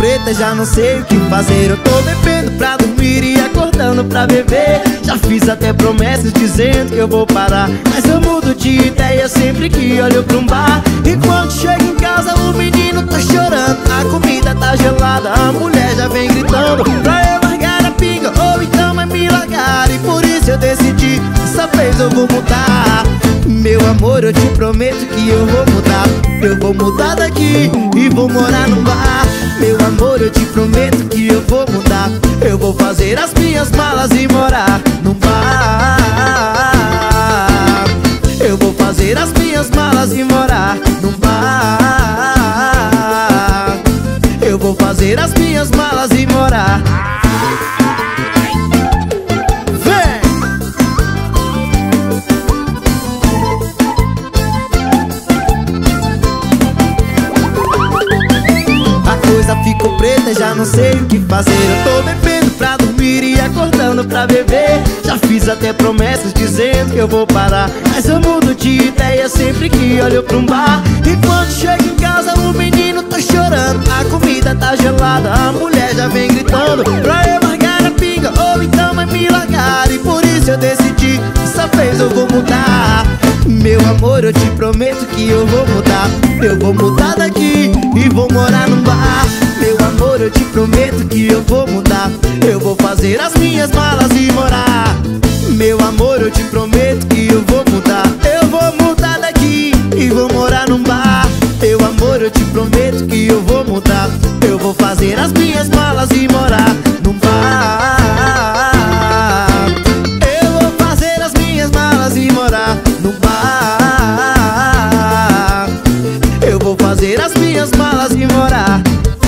preta, já não sei o que fazer. Eu tô bebendo pra dormir e acordando pra beber. Já fiz até promessas dizendo que eu vou parar, mas eu mudo de ideia sempre que olho pra um bar. E quando chego em casa o menino tá chorando, a comida tá gelada, a mulher já vem gritando pra eu largar a pinga ou então é me largar. E por isso eu decidi, dessa vez eu vou mudar. Meu amor, eu te prometo que eu vou mudar. Eu vou mudar daqui e vou morar num bar. Meu amor, eu te prometo que eu vou mudar. Eu vou fazer as minhas malas e morar num bar. Eu vou fazer as minhas malas e morar num bar. Eu vou fazer as minhas malas e morar. Ficou preta, já não sei o que fazer. Eu tô bebendo pra dormir e acordando pra beber. Já fiz até promessas dizendo que eu vou parar, mas eu mudo de ideia sempre que olho pra um bar. E quando chego em casa o menino tá chorando, a comida tá gelada, a mulher já vem gritando pra eu largar a pinga ou então é me largar. E por isso eu decidi, dessa vez eu vou mudar. Meu amor, eu te prometo que eu vou mudar. Eu vou mudar daqui e vou morar num bar. Meu amor, eu te prometo que eu vou mudar. Eu vou fazer as minhas malas e morar. Meu amor, eu te prometo que eu vou mudar. Eu vou mudar daqui e vou morar num bar. Meu amor, eu te prometo que eu vou mudar. Eu vou fazer as minhas malas e morar num bar. Eu vou fazer as minhas malas e morar num bar. Eu vou fazer as minhas malas e morar